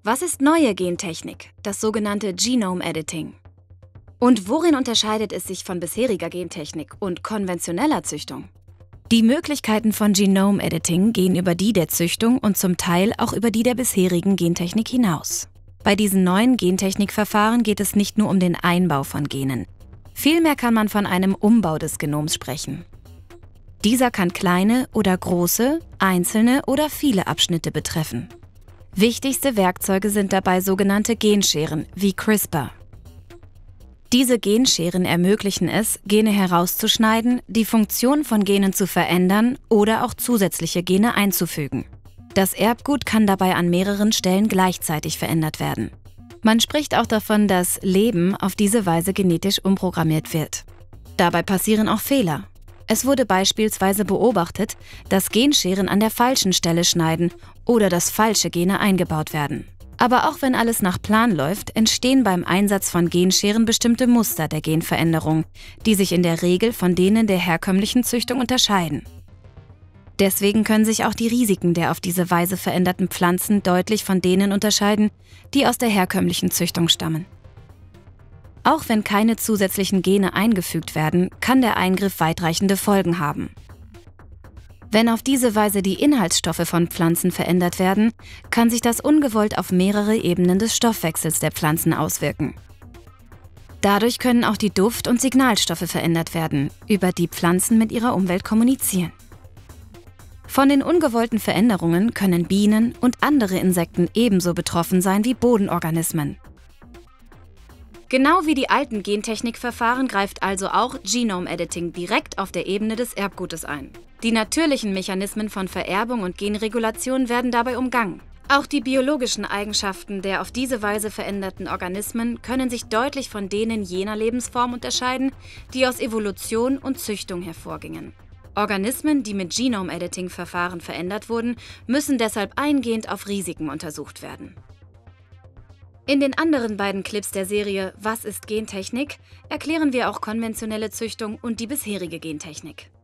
Was ist neue Gentechnik, das sogenannte Genome Editing? Und worin unterscheidet es sich von bisheriger Gentechnik und konventioneller Züchtung? Die Möglichkeiten von Genome Editing gehen über die der Züchtung und zum Teil auch über die der bisherigen Gentechnik hinaus. Bei diesen neuen Gentechnikverfahren geht es nicht nur um den Einbau von Genen. Vielmehr kann man von einem Umbau des Genoms sprechen. Dieser kann kleine oder große, einzelne oder viele Abschnitte betreffen. Wichtigste Werkzeuge sind dabei sogenannte Genscheren wie CRISPR. Diese Genscheren ermöglichen es, Gene herauszuschneiden, die Funktion von Genen zu verändern oder auch zusätzliche Gene einzufügen. Das Erbgut kann dabei an mehreren Stellen gleichzeitig verändert werden. Man spricht auch davon, dass Leben auf diese Weise genetisch umprogrammiert wird. Dabei passieren auch Fehler. Es wurde beispielsweise beobachtet, dass Genscheren an der falschen Stelle schneiden oder dass falsche Gene eingebaut werden. Aber auch wenn alles nach Plan läuft, entstehen beim Einsatz von Genscheren bestimmte Muster der Genveränderung, die sich in der Regel von denen der herkömmlichen Züchtung unterscheiden. Deswegen können sich auch die Risiken der auf diese Weise veränderten Pflanzen deutlich von denen unterscheiden, die aus der herkömmlichen Züchtung stammen. Auch wenn keine zusätzlichen Gene eingefügt werden, kann der Eingriff weitreichende Folgen haben. Wenn auf diese Weise die Inhaltsstoffe von Pflanzen verändert werden, kann sich das ungewollt auf mehrere Ebenen des Stoffwechsels der Pflanzen auswirken. Dadurch können auch die Duft- und Signalstoffe verändert werden, über die Pflanzen mit ihrer Umwelt kommunizieren. Von den ungewollten Veränderungen können Bienen und andere Insekten ebenso betroffen sein wie Bodenorganismen. Genau wie die alten Gentechnikverfahren greift also auch Genome Editing direkt auf der Ebene des Erbgutes ein. Die natürlichen Mechanismen von Vererbung und Genregulation werden dabei umgangen. Auch die biologischen Eigenschaften der auf diese Weise veränderten Organismen können sich deutlich von denen jener Lebensform unterscheiden, die aus Evolution und Züchtung hervorgingen. Organismen, die mit Genome Editing-Verfahren verändert wurden, müssen deshalb eingehend auf Risiken untersucht werden. In den anderen beiden Clips der Serie Was ist Gentechnik? Erklären wir auch konventionelle Züchtung und die bisherige Gentechnik.